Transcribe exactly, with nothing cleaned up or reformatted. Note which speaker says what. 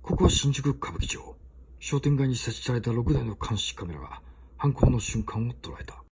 Speaker 1: ここは新宿歌舞伎町。商店街に設置されたろくだいの監視カメラが犯行の瞬間を捉えた。